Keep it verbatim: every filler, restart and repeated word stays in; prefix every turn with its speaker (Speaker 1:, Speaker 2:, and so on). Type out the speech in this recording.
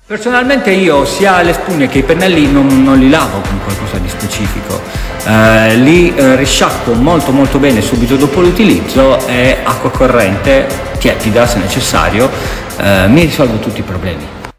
Speaker 1: Personalmente io sia le spugne che i pennelli non, non li lavo con qualcosa di specifico, eh, li eh, risciacquo molto molto bene subito dopo l'utilizzo e acqua corrente, tiepida se necessario, eh, mi risolvo tutti i problemi.